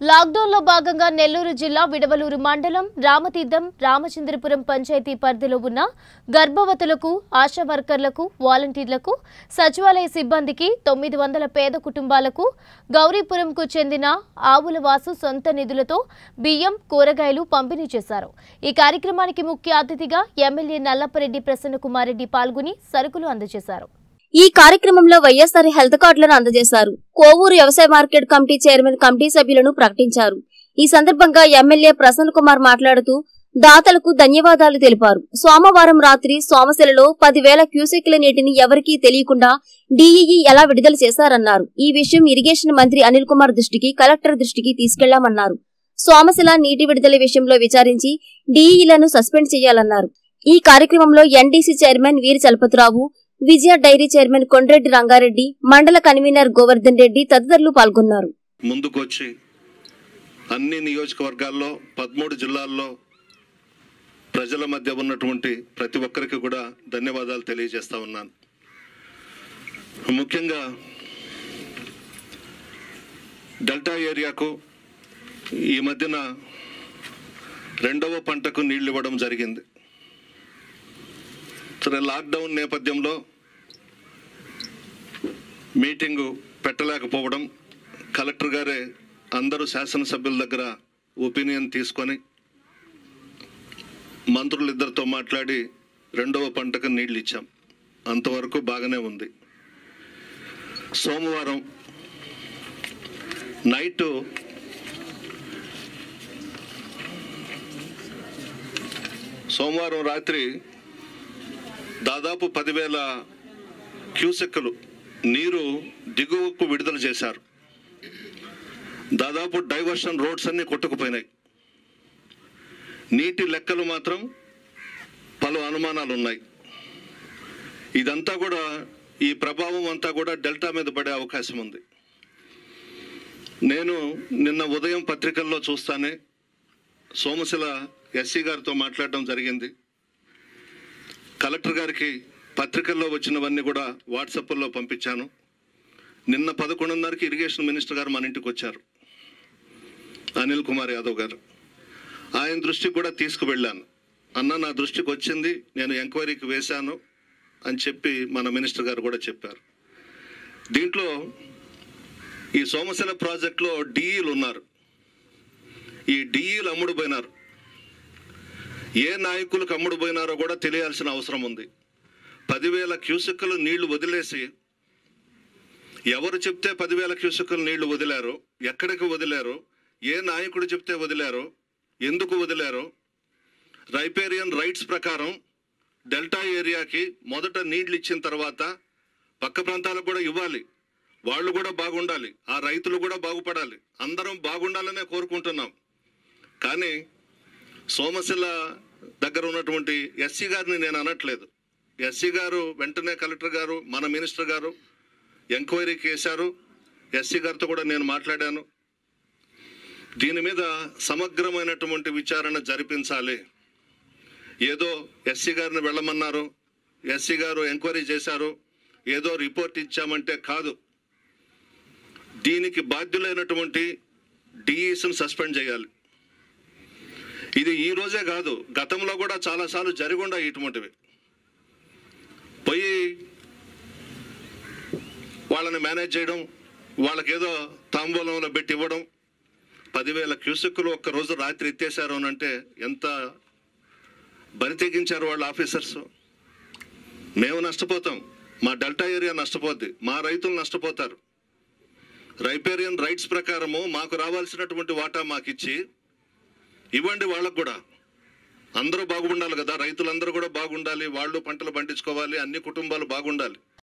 లాక్డౌన్లో భాగంగా నెల్లూరు జిల్లా విడవలూరు మండలం రామతీర్థం రామచంద్రపురం పంచాయతీ పరిధిలో ఉన్న గర్భవతులకు, ఆశా వర్కర్లకు, వాలంటీర్లకు, సచివాలయ సిబ్బందికి 900 పేద కుటుంబాలకు గౌరీపురంకు చెందిన ఆవులవాసు సొంత నిధులతో బియ్యం, కూరగాయలు పంపిణీ చేశారు. ఈ కార్యక్రమానికి ముఖ్య అతిథిగా ఎమ్మెల్యే నల్లపరెడ్డి ప్రసన్నకుమార్ రెడ్డి పాల్గొని సరుకులు అందజేశారు. ఈ కార్యక్రమంలో వైఎస్ఆర్ హెల్త్ కార్డులను అందజేశారు. కోవూరు వ్యవసాయ మార్కెట్ కమిటీ చైర్మన్ కమిటీ సభ్యులను ప్రకటించారు. ఈ సందర్భంగా ఎమ్మెల్యే ప్రసన్న కుమార్ మాట్లాడుతూ దాతలకు ధన్యవాదాలు తెలిపారు. సోమవారం రాత్రి సోమశిలలో 10,000 క్యూసెక్ల నీటిని ఎవరికీ తెలియకుండా డీఈఈ ఎలా విడుదల చేశారన్నారు. ఈ విషయం ఇరిగేషన్ మంత్రి అనిల్ కుమార్ దృష్టికి, కలెక్టర్ దృష్టికి తీసుకెళ్లామన్నారు. సోమశిల నీటి విడుదల విషయంలో విచారించి డీఈలను సస్పెండ్ చేయాలన్నారు. ఈ కార్యక్రమంలో NDC chairman Veeri Chalapathirao, Vijaya dairy chairman Kondreddy Rangareddy, మండల కన్వీనర్ గోవర్ధన్ రెడ్డి తదితరులు పాల్గొన్నారు. ముందుకొచ్చి అన్ని నియోజకవర్గాల్లో 13 జిల్లాల్లో ప్రజల మధ్య ఉన్నటువంటి ప్రతి ఒక్కరికి కూడా ధన్యవాదాలు తెలియజేస్తా ఉన్నాను. ముఖ్యంగా డెల్టా ఏరియాకు ఈ మధ్యన 2వ పంటకు నీళ్లు ఇవ్వడం జరిగింది. సరే, లాక్డౌన్ నేపథ్యంలో మీటింగు పెట్టలేకపోవడం, కలెక్టర్ గారే అందరూ శాసనసభ్యుల దగ్గర ఒపీనియన్ తీసుకొని మంత్రులిద్దరితో మాట్లాడి 2వ పంటకు నీళ్లు ఇచ్చాం. అంతవరకు బాగానే ఉంది. సోమవారం నైటు రాత్రి దాదాపు 10,000 క్యూసెక్కులు నీరు దిగువకు విడుదల చేశారు. దాదాపు డైవర్షన్ రోడ్స్ అన్ని కొట్టుకుపోయినాయి. నీటి లెక్కలు మాత్రం పలు అనుమానాలు ఉన్నాయి. ఇదంతా కూడా, ఈ ప్రభావం అంతా కూడా డెల్టా మీద పడే అవకాశం ఉంది. నేను నిన్న ఉదయం పత్రికల్లో చూస్తానే సోమశిల ఎస్సీ గారితో మాట్లాడడం జరిగింది. కలెక్టర్ గారికి పత్రికల్లో వచ్చినవన్నీ కూడా వాట్సాప్లో పంపించాను. నిన్న 11:30కి ఇరిగేషన్ మినిస్టర్ గారు మన ఇంటికి వచ్చారు, అనిల్ కుమార్ యాదవ్ గారు. ఆయన దృష్టికి కూడా తీసుకువెళ్ళాను. అన్న, నా దృష్టికి వచ్చింది, నేను ఎంక్వైరీకి వేశాను అని చెప్పి మన మినిస్టర్ గారు కూడా చెప్పారు. దీంట్లో ఈ సోమశిల ప్రాజెక్టులో డీఈలు ఉన్నారు. ఈ డీఈలు అమ్ముడు పోయినారు. ఏ నాయకులకు అమ్ముడు పోయినారో కూడా తెలియాల్సిన అవసరం ఉంది. 10,000 క్యూసెక్కులు నీళ్లు వదిలేసి, ఎవరు చెప్తే 10,000 క్యూసెక్కులు నీళ్లు వదిలారో, ఎక్కడికి వదిలారో, ఏ నాయకుడు చెప్తే వదిలారో, ఎందుకు వదిలారో, రైపేరియన్ రైట్స్ ప్రకారం డెల్టా ఏరియాకి మొదట నీళ్లు ఇచ్చిన తర్వాత పక్క ప్రాంతాలకు కూడా ఇవ్వాలి. వాళ్ళు కూడా బాగుండాలి, ఆ రైతులు కూడా బాగుపడాలి, అందరం బాగుండాలనే కోరుకుంటున్నాం. కానీ సోమశిల దగ్గర ఉన్నటువంటి ఎస్సీ గారిని నేను అనట్లేదు. ఎస్సీ గారు వెంటనే కలెక్టర్ గారు, మన మినిస్టర్ గారు ఎంక్వైరీకి వేశారు. ఎస్సీ గారితో కూడా నేను మాట్లాడాను. దీని మీద సమగ్రమైనటువంటి విచారణ జరిపించాలి. ఏదో ఎస్సీ గారిని వెళ్ళమన్నారు, ఎస్సీ గారు ఎంక్వైరీ చేశారు, ఏదో రిపోర్ట్ ఇచ్చామంటే కాదు. దీనికి బాధ్యులైనటువంటి డీఈస్ని సస్పెండ్ చేయాలి. ఇది ఈ రోజే కాదు, గతంలో కూడా చాలాసార్లు జరిగుండా ఇటువంటివి. పోయి వాళ్ళని మేనేజ్ చేయడం, వాళ్ళకేదో తాంబూలంలో పెట్టి ఇవ్వడం. 10,000 క్యూసెక్కులు ఒక్కరోజు రాత్రి ఎత్తేసారు అని అంటే ఎంత బరి తెగించారు వాళ్ళ ఆఫీసర్స్. మేము నష్టపోతాం, మా డెల్టా ఏరియా నష్టపోద్ది, మా రైతులు నష్టపోతారు. రైపేరియన్ రైట్స్ ప్రకారము మాకు రావాల్సినటువంటి వాటా మాకిచ్చి ఇవ్వండి. వాళ్ళకు కూడా అందరూ బాగుండాలి కదా, రైతులందరూ కూడా బాగుండాలి, వాళ్ళు పంటలు పండించుకోవాలి, అన్ని కుటుంబాలు బాగుండాలి.